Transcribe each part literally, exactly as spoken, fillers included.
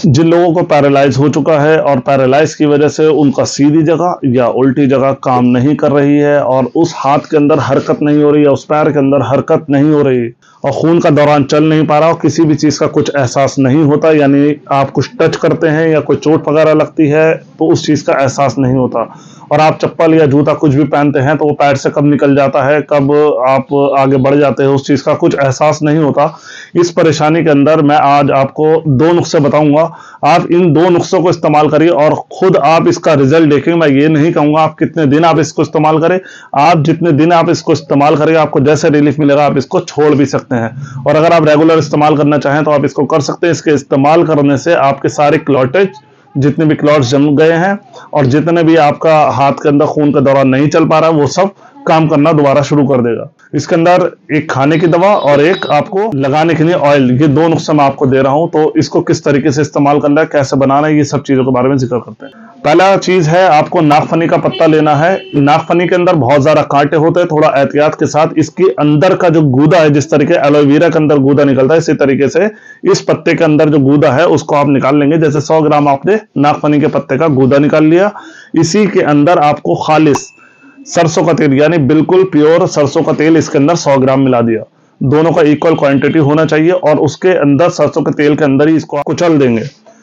जिन लोगों को पैरालाइज हो चुका है और पैरालाइज की वजह से उनका सीधी जगह या उल्टी जगह काम नहीं कर रही है और उस हाथ के अंदर हरकत नहीं हो रही है, उस पैर के अंदर हरकत नहीं हो रही और खून का दौरान चल नहीं पा रहा और किसी भी चीज़ का कुछ एहसास नहीं होता, यानी आप कुछ टच करते हैं या कोई चोट वगैरह लगती है तो उस चीज़ का एहसास नहीं होता, और आप चप्पल या जूता कुछ भी पहनते हैं तो वो पैर से कब निकल जाता है, कब आप आगे बढ़ जाते हैं, उस चीज़ का कुछ एहसास नहीं होता। इस परेशानी के अंदर मैं आज आपको दो नुस्खे बताऊंगा। आप इन दो नुस्खों को इस्तेमाल करिए और खुद आप इसका रिजल्ट देखेंगे। मैं ये नहीं कहूंगा आप कितने दिन आप इसको इस्तेमाल करें, आप जितने दिन आप इसको इस्तेमाल करेंगे आपको जैसे रिलीफ मिलेगा आप इसको छोड़ भी सकते हैं। और अगर आप रेगुलर इस्तेमाल करना चाहें तो आप इसको कर सकते हैं। इसके इस्तेमाल करने से आपके सारे क्लॉटेज, जितने भी क्लॉट्स जम गए हैं और जितने भी आपका हाथ के अंदर खून का दौरान नहीं चल पा रहा है वो सब काम करना दोबारा शुरू कर देगा। इसके अंदर एक खाने की दवा और एक आपको लगाने के लिए ऑयल, ये दो नुस्खे मैं आपको दे रहा हूं, तो इसको किस तरीके से इस्तेमाल करना है, कैसे बनाना है, ये सब चीजों के बारे में जिक्र करते हैं। पहला चीज है आपको नागफनी का पत्ता लेना है। नागफनी के अंदर बहुत ज्यादा कांटे होते हैं, थोड़ा एहतियात के साथ इसके अंदर का जो गूदा है, जिस तरीके एलोवेरा के अंदर गूदा निकलता है इसी तरीके से इस पत्ते के अंदर जो गूदा है उसको आप निकाल लेंगे। जैसे सौ ग्राम आपने नागफनी के पत्ते का गूदा निकाल लिया, इसी के अंदर आपको खालिस सरसों का तेल यानी बिल्कुल प्योर सरसों का तेल इसके अंदर सौ ग्राम मिला दिया। दोनों का इक्वल क्वांटिटी होना चाहिए और उसके अंदर सरसों के तेल के अंदर ही इसको कुचल देंगे।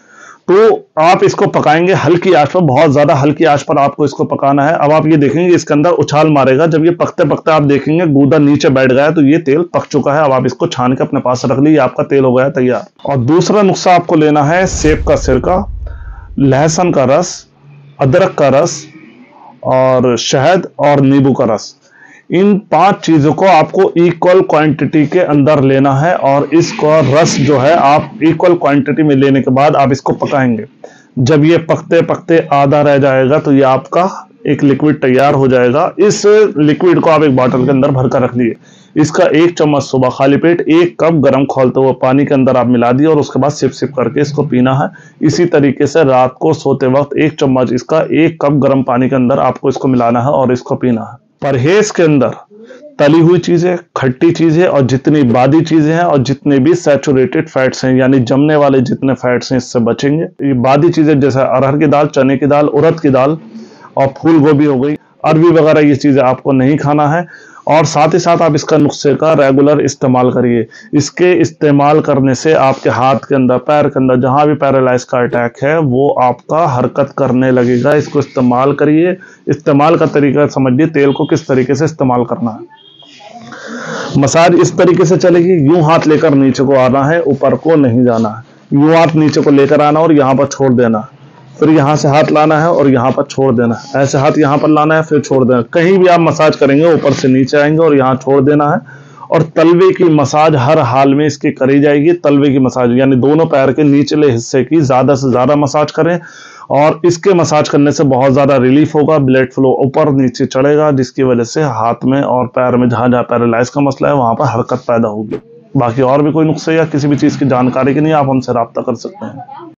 तो आप इसको पकाएंगे हल्की आंच पर, बहुत ज्यादा हल्की आंच पर आपको इसको पकाना है। अब आप ये देखेंगे इसके अंदर उछाल मारेगा, जब ये पकते पकते आप देखेंगे गूदा नीचे बैठ गया है तो ये तेल पक चुका है। अब आप इसको छान के अपने पास रख लीजिए, आपका तेल हो गया तैयार। और दूसरा नुस्खा आपको लेना है सेब का सिरका, लहसुन का रस, अदरक का रस और शहद और नींबू का रस। इन पांच चीजों को आपको इक्वल क्वांटिटी के अंदर लेना है और इसको रस जो है आप इक्वल क्वांटिटी में लेने के बाद आप इसको पकाएंगे। जब ये पकते पकते आधा रह जाएगा तो ये आपका एक लिक्विड तैयार हो जाएगा। इस लिक्विड को आप एक बॉटल के अंदर भर कर रख लिए। इसका एक चम्मच सुबह खाली पेट एक कप गर्म खौलते हुए पानी के अंदर आप मिला दिए और उसके बाद सिप सिप करके इसको पीना है। इसी तरीके से रात को सोते वक्त एक चम्मच इसका एक कप गर्म पानी के अंदर आपको इसको मिलाना है और इसको पीना है। परहेज के अंदर तली हुई चीजें, खट्टी चीजें और जितनी बादी चीजें हैं और जितने भी सैचुरेटेड फैट्स हैं यानी जमने वाले जितने फैट्स हैं इससे बचेंगे। ये बादी चीजें जैसे अरहर की दाल, चने की दाल, उड़द की दाल और फूल गोभी हो गई, अरबी वगैरह, ये चीजें आपको नहीं खाना है। और साथ ही साथ आप इसका नुस्खे का रेगुलर इस्तेमाल करिए। इसके इस्तेमाल करने से आपके हाथ के अंदर, पैर के अंदर जहां भी पैरालाइज का अटैक है वो आपका हरकत करने लगेगा। इसको इस्तेमाल करिए। इस्तेमाल का तरीका समझिए, तेल को किस तरीके से इस्तेमाल करना है। मसाज इस तरीके से चलेगी, यूं हाथ लेकर नीचे को आना है, ऊपर को नहीं जाना है। यूं हाथ नीचे को लेकर आना और यहाँ पर छोड़ देना है, फिर यहाँ से हाथ लाना है और यहाँ पर छोड़ देना है। ऐसे हाथ यहाँ पर लाना है फिर छोड़ देना। कहीं भी आप मसाज करेंगे ऊपर से नीचे आएंगे और यहाँ छोड़ देना है। और तलवे की मसाज हर हाल में इसकी करी जाएगी। तलवे की मसाज यानी दोनों पैर के निचले हिस्से की ज्यादा से ज्यादा मसाज करें और इसके मसाज करने से बहुत ज्यादा रिलीफ होगा। ब्लड फ्लो ऊपर नीचे चढ़ेगा जिसकी वजह से हाथ में और पैर में जहां जहां पैरालाइज का मसला है वहां पर हरकत पैदा होगी। बाकी और भी कोई नुस्खे या किसी भी चीज की जानकारी के लिए आप हमसे राब्ता कर सकते हैं।